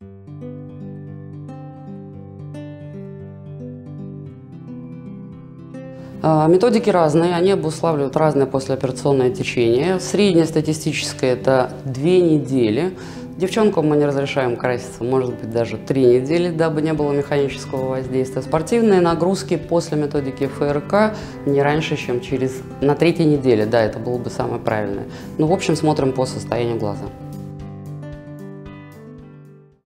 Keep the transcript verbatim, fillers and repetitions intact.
Методики разные, они обуславливают разное послеоперационное течение. Среднее статистическое – это две недели. Девчонкам мы не разрешаем краситься, может быть, даже три недели, дабы не было механического воздействия. Спортивные нагрузки после методики ФРК не раньше, чем через на третьей неделе. Да, это было бы самое правильное. Но, в общем, смотрим по состоянию глаза.